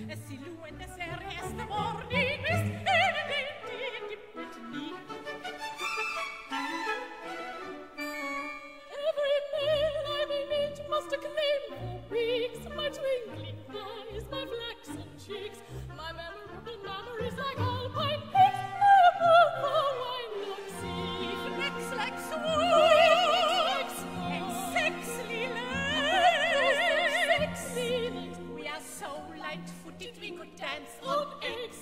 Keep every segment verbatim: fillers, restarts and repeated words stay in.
a silhouette as airy as the morning mist. Every man I may meet must acclaim for weeks my twinkling eyes, my flaxen cheeks, my memorable memories like alpine peaks. Oh, oh, oh, I look, see, flex like swans, and sexy legs. We are so light-footed we could dance on eggs.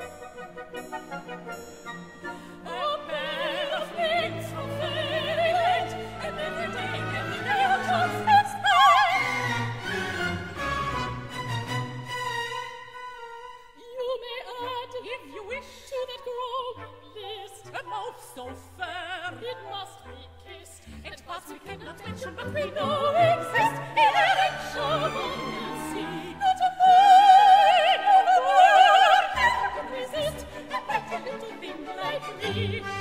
A pair of wings from fairyland, and every day, every day our chance that's mine. You may add, if you wish, to that growing list, a mouth so fair it must be kissed, and parts we cannot mention but we know exist. In a rich sea, not a boy, no boy never could resist a pretty little thing like me.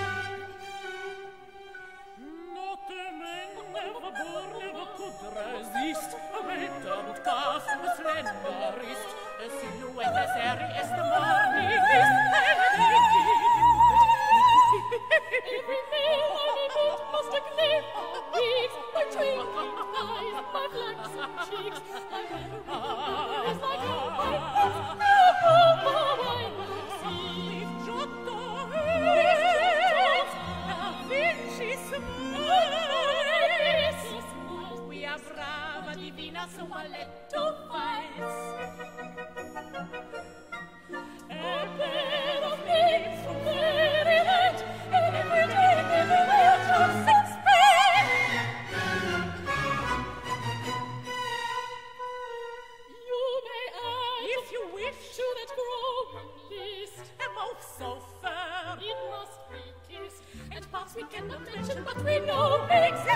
Not a man never born never could resist a battered calf, a slender wrist, a silhouette as airy as the morning mist. Every man I meet must acclaim our beaks, my twinkling eyes, my flaxen cheeks, my memories like alpine peaks. Oh, oh, oh, I will see. If Giotto hates, Da Vinci smiles, we are brava, divina, so a letto vice. A pair of wings from fairyland, and every day, every day, a chance and spare. You may add, if you wish, to that growing list, a mouth so fair it must be kissed, and parts we cannot mention, but we know exist.